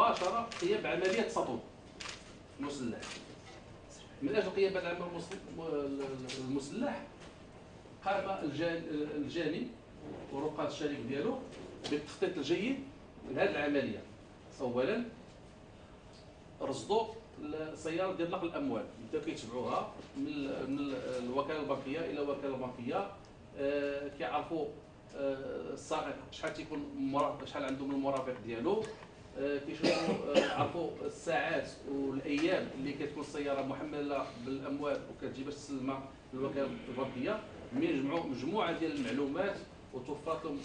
مباشره قيام بعمليه سطو مسلح. من اجل قيام بهذا العمل المسلح قام الجاني ورقاد الشريك ديالو بالتخطيط الجيد لهذه العمليه. اولا رصدوا السياره ديال نقل الاموال، بداو كيتبعوها من الوكاله البنكيه الى الوكاله البنكيه، كيعرفوا السائق شحال تيكون شحال عنده من المرافق ديالو، كيشوفوا عرفوا الساعات والايام اللي كتكون السياره محمله بالاموال وكتجي باش تسلمها للوكاله البنكيه. من يجمعوا مجموعه ديال المعلومات وتوفرت لهم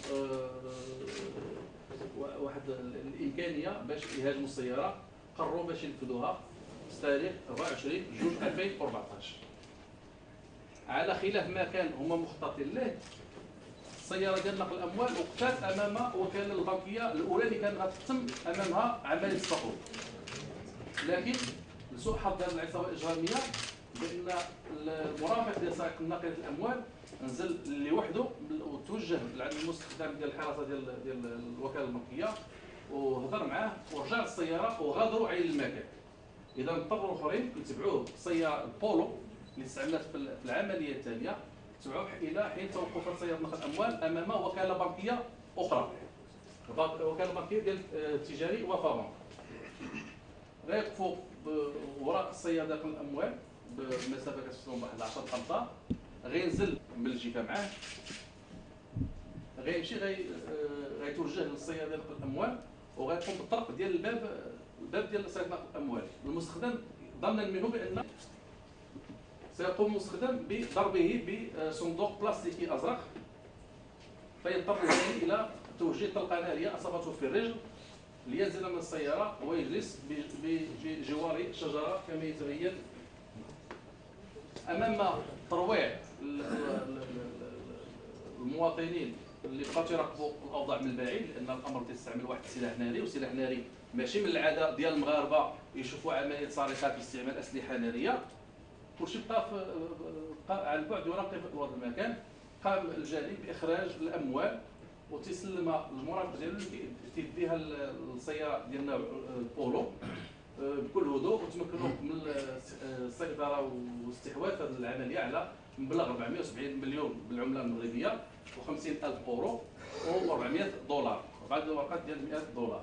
واحد الامكانيه باش يهاجموا السياره، قرروا باش ينفذوها في تاريخ 24/2/2014 على خلاف ما كان هما مخططين له. السياره ديال نقل الاموال وقفات امام وكاله البنكيه الاولى اللي كانت غتتم امامها عمليه السقوط، لكن لسوء حظ هذه العصابه الاجراميه بان المرافق ديال سائق ناقله الاموال نزل لوحده وتوجه لعند المستخدم ديال الحراسه ديال الوكاله البنكيه وهضر معاه ورجع للسياره وغادروا عين المكان. اذا اضطروا الاخرين يتبعوه السياره البولو اللي استعملت في العمليه التاليه، تبعوه الى حين توقفت سياره نقل الاموال امام وكاله بنكيه اخرى، وكاله بنكيه ديال التجاري وفا. غيوقفوا وراء السياره ديال نقل الاموال بمسافه كتوصل واحد 10 امتار، غينزل من الجهه معاه، غيمشي غيتوجه للسياره ديال نقل الاموال وغيقوم بالطرق ديال الباب ديال سياره نقل الاموال. المستخدم ظنا منه بان سيقوم المستخدم بضربه بصندوق بلاستيكي ازرق، فيضطر الجاني الى توجيه طلقه ناريه اصابته في الرجل لينزل من السياره ويجلس بجوار شجره كما يتبين. امام ترويع المواطنين اللي بقاو تيراقبوا الاوضاع من بعيد، لان الامر تيستعمل واحد السلاح ناري، وسلاح ناري ماشي من العاده ديال المغاربه يشوفوا عمليه سرقات باستعمال اسلحه ناريه. كلشي بقى على البعد يراقب وضع المكان. قام الجاني باخراج الاموال وتسلمها للمرافق ديالو اللي تيديها للسياره ديالنا البولو بكل هدوء، وتمكنوا من السيطره واستحواذ هذه العمليه على مبلغ 470 مليون بالعمله المغربيه و50,000 اورو و400 دولار، بعض الورقات ديال 100 دولار.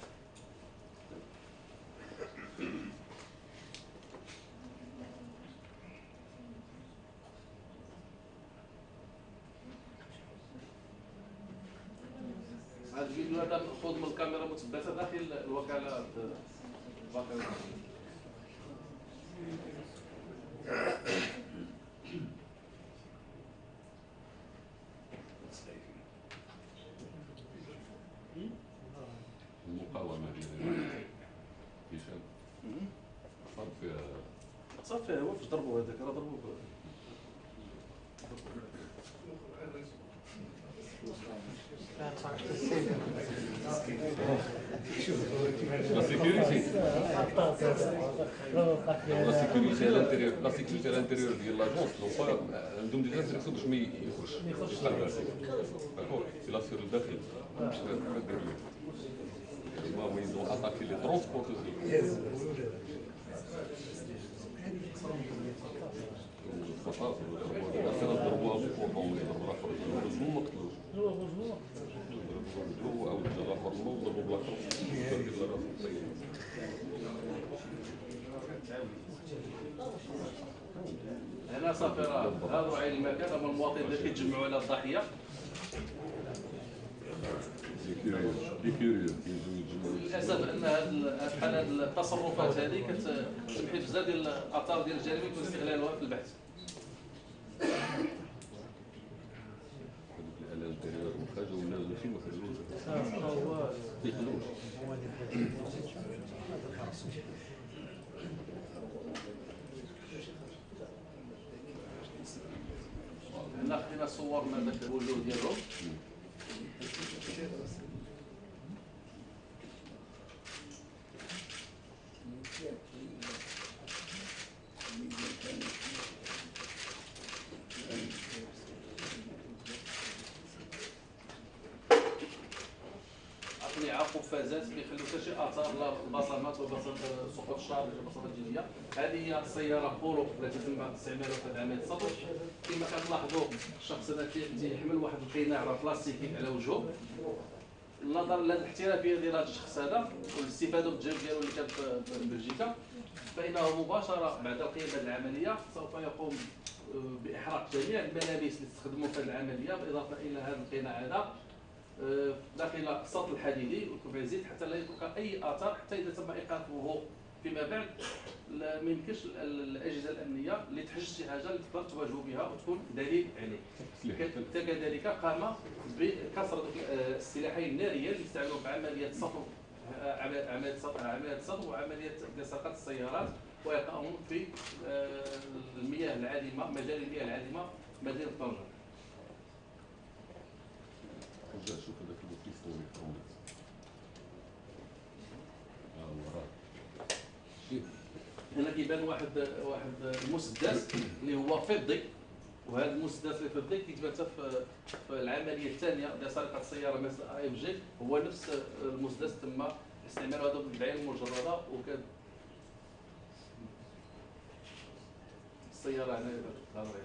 هذا الفيديو هذا مأخوذ من الكاميرا مثبته داخل الوكاله. المقاومه ديال هشام صار فيها هو فاش ضربوا هذاك راه ضربوا لا سيكوريتي لا سيكوريتي على الانتيريور ديال لاجونس عندهم ديجا انتريكسيون باش ما يخرجش داكور الا سير للداخل باش ندير ليه ما يزون اتاكي لي ترونسبورتوز خطاف ضربوها بالكوردون ضربوها بالرجل ما قتلوش هو او الاخر ضربوا بالاخر هنا صافي راه غادروا عين المكان. هما المواطنين اللي كيتجمعوا على الضحيه للاسف ان بحال هذه التصرفات هذه كتمحي بزاف ديال الاثار ديال الجريمه يكون استغلالها في البحث. الانتيريور وخرجوا الناس ماشي ما خرجوش هنا خدينا صورنا داك الوجوه ديالهم. عطني قفازات ما يخليو حتى شي اثار لا البصمات ولا سقوط الشعر ولا بصمات جلديه. هذه هي السياره بولو التي تم استعمالها في عمليه السطو. كما كتلاحظوا الشخص هذا تيحمل واحد القناع بلاستيكي على وجهه. نظرا للاحترافيه ديال هذا الشخص هذا والاستفاده من التجارب ديالو اللي كانت في بلجيكا، فانه مباشره بعد القيام بهذه العمليه سوف يقوم باحراق جميع الملابس اللي تستخدموا في هذه العمليه، بالاضافه الى هذا القناع هذا داخل السطل الحديدي والكوفيزيت حتى لا يترك اي اثار، حتى اذا تم ايقافه فيما بعد ما يمكنش الاجهزه الامنيه اللي تحجز شي حاجه اللي تقدر تواجهوا بها وتكون دليل عليه. كذلك قام بكسر السلاحين الناريه اللي استعملوا في عمليه السطو، عمليه السطو وعمليه سرقه السيارات وايقاعهم في المياه العادمه، مجاري المياه العادمه مدينه طنجة. رجع شوف هذاك البوكيستو اللي فرونت. وراه. هنا كيبان واحد المسدس اللي هو فضي، وهذا المسدس اللي فضي كيتبان حتى في العمليه الثانيه ديال سرقه السياره مثل اي ام جي، هو نفس المسدس تم استعماله هذا بالعين المجرده. وكان السياره هنا ظاهره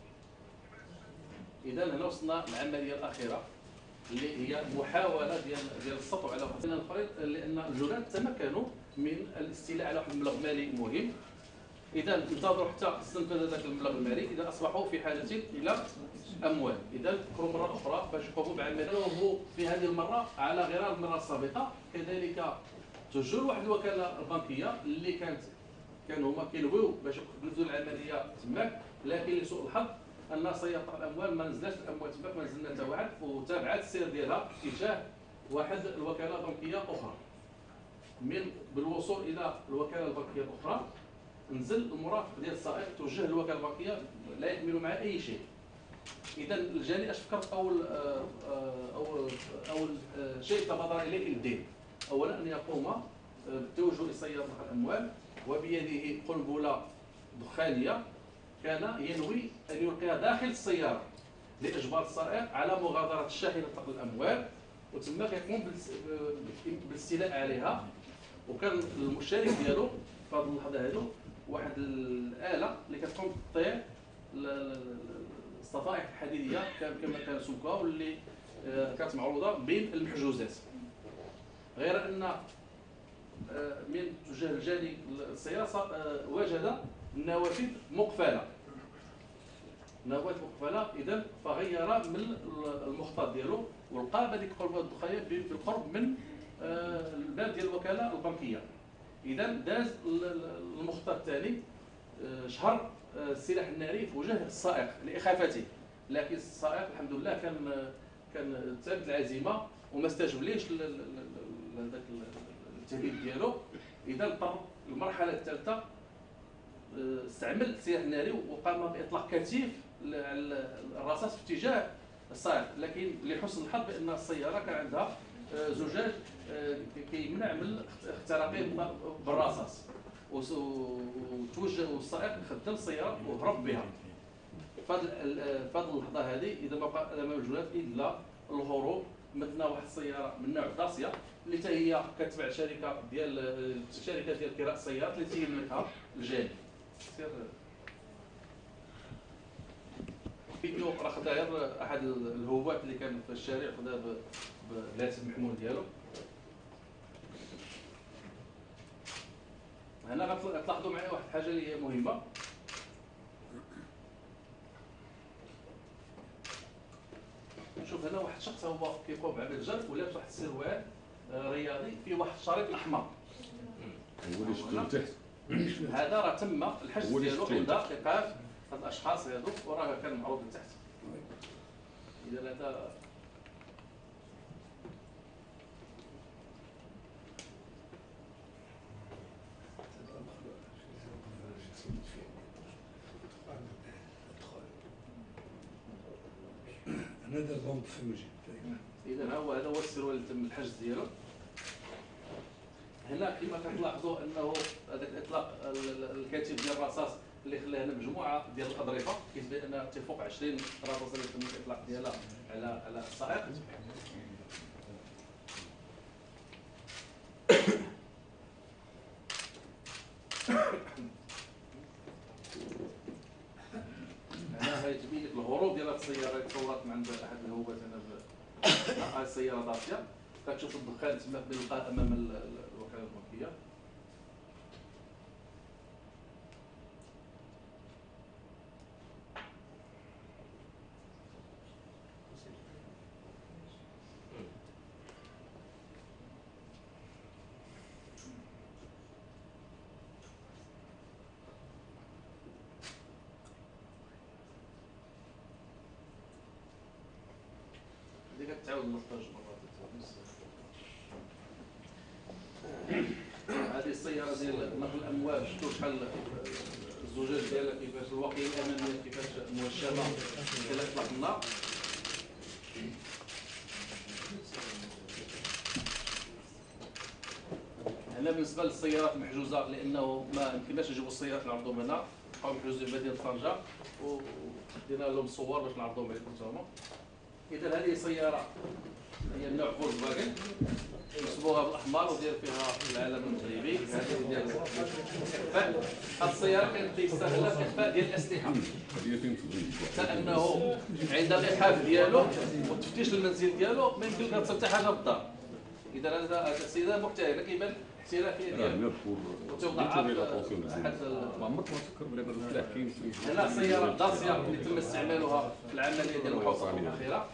اذا هنا وصلنا للعمليه الاخيره اللي هي محاوله ديال السطو على واحد الفريق، لان الجنات تمكنوا من الاستيلاء على واحد المبلغ مالي مهم. اذا انتظروا حتى استنفذ هذاك المبلغ المالي، اذا اصبحوا في حاجه الى اموال، اذا فكروا مره اخرى باش يقوموا بعمليه. في هذه المره على غرار المره السابقه كذلك توجهوا لواحد الوكاله البنكيه اللي كانوا هما كيلويو باش ينفذوا العمليه تماك، لكن لسوء الحظ ان سيطره الاموال ما نزلش الاموال تماك، ما نزلنا حتى واحد، وتابعت السير ديالها اتجاه واحد الوكاله بنكيه اخرى. من بالوصول الى الوكاله البنكيه الاخرى نزل المرافق ديال السائق توجه للوكاله البنكيه لا يحمل معه اي شيء. اذا الجاني اش فكرت اول شيء تبادر اليه الدين، اولا ان يقوم بالتوجه لصياده الاموال وبيده قنبله دخانيه كان ينوي ان يلقيها داخل السياره لاجبار السائق على مغادره الشاحنه نقل الاموال، وتم كيقوم بالاستيلاء عليها. وكان المشارك ديالو في هذه اللحظه هذو واحد الاله اللي كتقوم بتقطيع الصفائح الحديديه كما كان سمكها، واللي كانت معروضه بين المحجوزات. غير ان من توجه الجاني السياره وجد نوافذ مقفله، اذا فغير من المخطط ديالو ولقى هذيك القنبله الدخانيه بالقرب من الباب ديال الوكاله البنكيه. اذا داز المخطط الثاني، شهر السلاح الناري في وجه السائق لاخافته، لكن السائق الحمد لله كان ثابت العزيمه وما استجبليش لهذاك التهديد ديالو. اذا اضطر المرحله الثالثه استعمل السلاح الناري وقام باطلاق كثيف الرصاص في اتجاه السائق، لكن لحسن الحظ بان السياره كان عندها زجاج كيمنع من اختراقه بالرصاص، وتوجه السائق خدم السياره وهرب بها. فهاد اللحظه هذه اذا ما بقى امام الجنات الا الهروب. مثلنا واحد السياره من نوع داسيا اللي حتى هي كتبع شركه ديال كراء السيارات اللي تيملكها الجاني. فيديو راه خدا غير احد الهوات اللي كان في الشارع، خدا بالهاتف المحمول ديالو. هنا غتلاحظوا معايا واحد الحاجه اللي هي مهمه. شوف هنا واحد الشخص هو كيقوم بعمل الجر ولابس واحد السروال رياضي فيه واحد الشريط احمر. هو اللي شفتو تحت. هذا راه تم الحجز ديالو عند ايقاف هاد الاشخاص هذوك، وراه كان معروض من تحت. اذا هذا هذا البومب فيوجي. اذا هذا هو السروال اللي تم الحجز ديالو. هنا كما كتلاحظوا انه هذاك الاطلاق الكثيف ديال الرصاص اللي خلى هنا مجموعه ديال الاظرفه كيتبان انها تفوق 20 رصاصه اللي تم الاطلاق ديالها على السائق. واحد السياره اللي تصورت من عند احد الهوات هنا السياره داسيا، كتشوف الدخان تما كيلقاه امام الوكاله البنكيه. اللي كتعاود نلطج مرات هذه السياره ديال نقل الامواج، شفتوا شحال الزجاج ديالها كيفاش الواقيه الاماميه كيفاش موشمه الى اطلاق النار. هنا بالنسبه للسيارات المحجوزه، لانه ما يمكنناش نجيبوا السيارات نعرضوهم هنا، بقاو محجوزين في مدينه طنجه ودينا لهم صور باش نعرضوهم عليكم نتوما. اذا هذه سياره هي من نوع فولكسواجن، يصبوها بالاحمر ودير فيها العلم المغربي. هذه ديال الاخفاء. هذه السياره كانت تستغلها في اخفاء ديال الاسلحه، لانه عند الايقاف ديالو والتفتيش المنزل ديالو ما يمكنش تصل حتى حاجه بالدار. اذا هذا السيده مقتهله كيبان السيرافيه ديالو وتوضع ما عمرك ما تفكر بلا السلاح كاين. هنا السياره داسيا اللي تم استعمالها في العمليه ديال الحوسه الاخيره.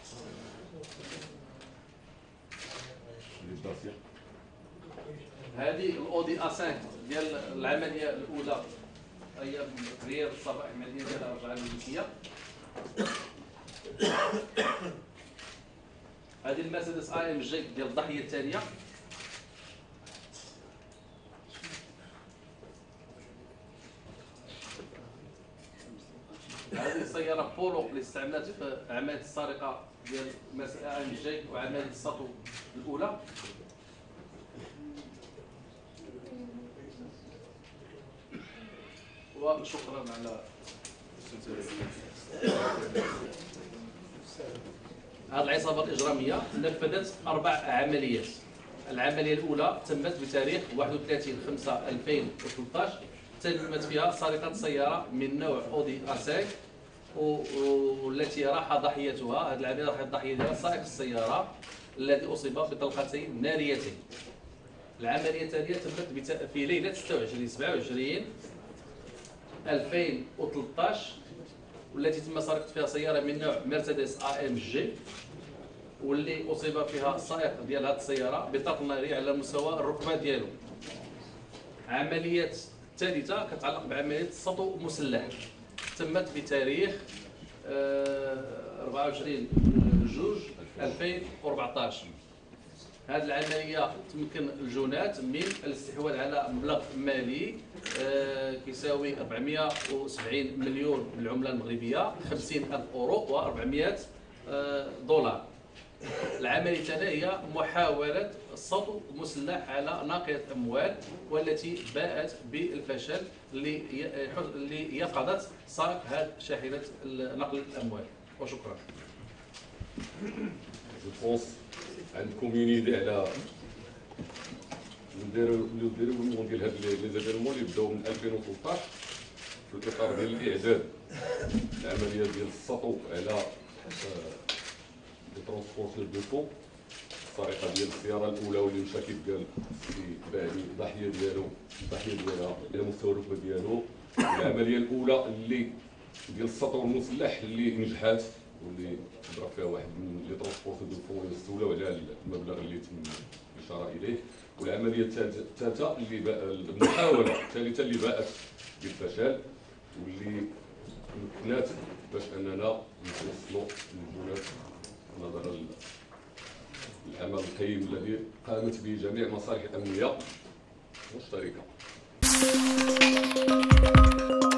هذه الاودي A5 ديال العمليه الاولى، هي تغيير الصباح الماليه ديالها الرجعه الملكيه. هذه المرسيدس AMG ديال الضحيه الثانيه. هذه السياره بولو اللي استعملت في عمليه السرقه ديال AMG وعمليه السطو الاولى. وشكرا على هذه العصابه الاجراميه نفذت 4 عمليات. العمليه الاولى تمت بتاريخ 31/5/2013، تمت فيها سرقه سياره من نوع اودي A5 والتي راح ضحيتها. هذه العمليه راح الضحيه ديالها سائق السياره الذي اصيب بطلقتين ناريتين. العمليه الثانيه تمت في ليله 26/27/2013 والتي تم سرقه فيها سياره من نوع مرسيدس AMG، واللي اصيب فيها السائق ديال هذه السياره بطلق ناري على مستوى الركبه ديالو. عمليه الثالثه كتعلق بعمليه السطو المسلح، تمت بتاريخ 24/2/2014. هذه العمليه تمكن الجنات من الاستحواذ على مبلغ مالي كيساوي 470 مليون بالعمله المغربيه، 50,000 اورو و400 دولار. العمليه الثانيه هي محاوله السطو المسلح على ناقله اموال، والتي باءت بالفشل اللي يقظت سائق هذه شاحنه نقل الاموال. وشكرا. عندكم اون ايدي على نديروا ديال هاد لي زيفيرمون اللي بداو من 2013 في الاطار ديال الاعداد العمليه ديال السطو على لي ترونسبورتور دو فون. السرقه ديال السياره الاولى واللي مشى كيف قال السي باعي الضحيه ديالها على مستوى الركبه ديالو. العمليه الاولى اللي ديال السطو المسلح اللي نجحات واللي ضرب فيها واحد من لي ترونسبورتور دو فون استولوا على المبلغ اللي تم الاشاره اليه. والعمليه الثالثه اللي المحاوله الثالثه اللي باءت بالفشل واللي مكنات باش اننا نوصلوا للجنات نظرا للعمل القيم الذي قامت به جميع مصالح الامنيه مشتركه.